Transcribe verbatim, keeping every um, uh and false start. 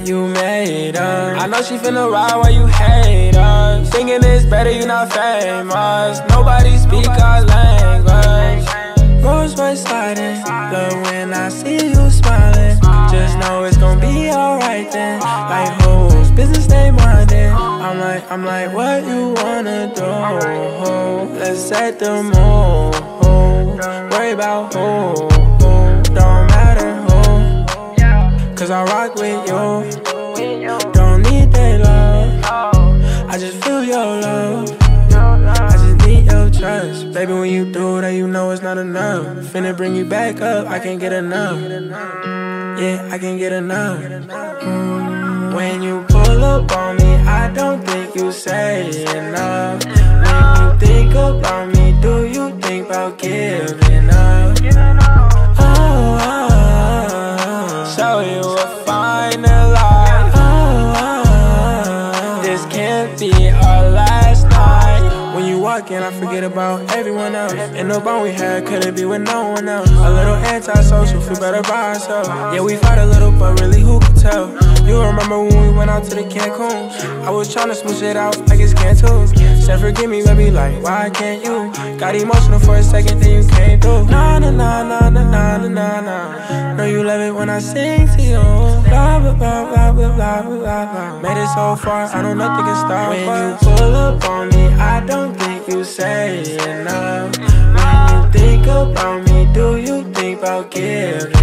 you made us. I know she finna ride while you hate us. Thinking it's better you not famous. Nobody speak our language. Rolls-Royce sliding, love when I see you smiling. Just know it's gon' be alright then. Like whose business they mindin'. I'm like, I'm like, what you wanna do? Let's set the mood. Worry about who, don't matter who. Cause I rock with you. Don't need that love. I just feel your love. I just need your trust. Baby, when you do that, you know it's not enough. Finna bring you back up, I can't get enough. Yeah, I can't get enough. mm. When you pull up on me, I don't think you say enough. When you think about me, do you think about giving up? Oh, oh, oh. Show you a finer life. Oh, oh, oh. This can't be our last night. When you walk in, I forget about everyone else. And the bond we had couldn't be with no one else. A little antisocial, feel better by ourselves. Yeah, we fight a little, but really who could tell? You remember when we went out to the Cancun? I was tryna smooth it out like it's Cancun. Said forgive me, baby, like why can't you? Got emotional for a second, then you came through. Nah, nah, nah, nah, nah, nah, nah, nah, nah. Know you love it when I sing to you. Blah, blah, blah, blah, blah, blah, blah, blah. Made it so far, I know nothing can stop. When you pull up on me, I don't think you say enough. When you think about me, do you think about giving?